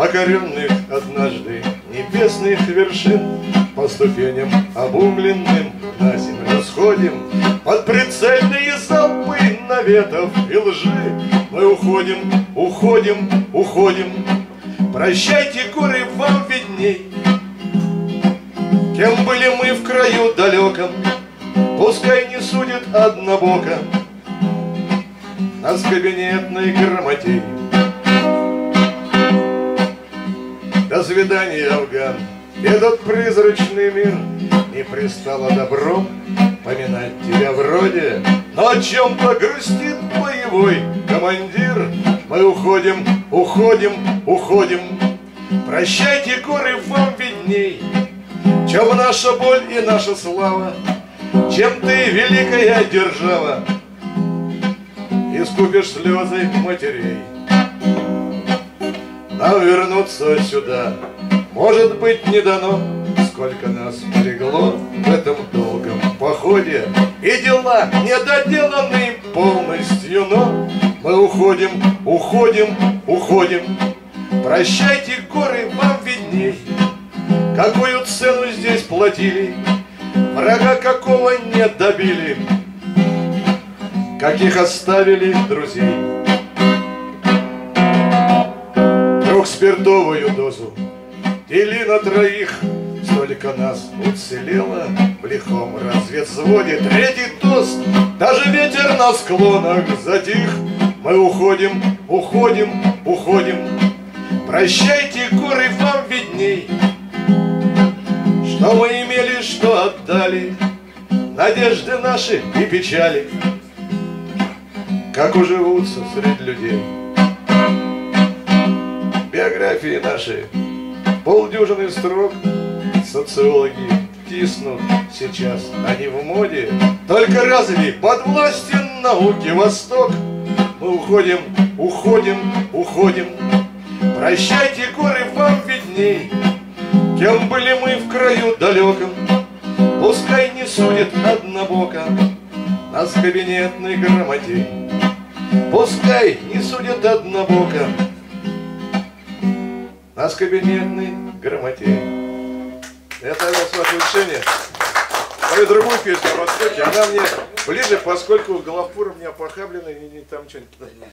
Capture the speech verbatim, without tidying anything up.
покоренных однажды небесных вершин, по ступеням обугленным на землю сходим, под прицельные залпы наветов и лжи. Мы уходим, уходим, уходим. Прощайте, горы, вам видней. Кем были мы в краю далеком, пускай не судит однобоко нас кабинетной грамотей. До свидания, Афган. Этот призрачный мир не пристало добром поминать тебя вроде, но о чем-то грустит боевой командир. Мы уходим, уходим, уходим. Прощайте, горы, вам видней. Чем наша боль и наша слава, чем ты, великая держава, искупишь слезы матерей. Нам вернуться сюда, может быть, не дано. Сколько нас полегло в этом долгом походе, и дела недоделаны полностью, но мы уходим, уходим, уходим. Прощайте, горы, вам видней. Какую цену здесь платили, врага какого не добили, каких оставили друзей. Вдруг спиртовую дозу дели на троих, столько нас уцелело в лихом разведвзводе. Третий тост, даже ветер на склонах затих. Мы уходим, уходим, уходим. Прощайте, горы, вам видней. Что мы имели, что отдали, надежды наши и печали, как уживутся среди людей. Биографии наши полдюжины строк, социологи тиснут сейчас, они в моде. Только разве под властью науки Восток? Мы уходим, уходим, уходим. Прощайте, горы, вам видней. Кем были мы в краю далеком, пускай не судит однобоко нас кабинетной грамотей. Пускай не судит однобоко нас кабинетной грамотей. Это с вашего решения. Пою другую песню о Востоке. Она мне ближе, поскольку Голофур у меня похабленный, и там что-нибудь.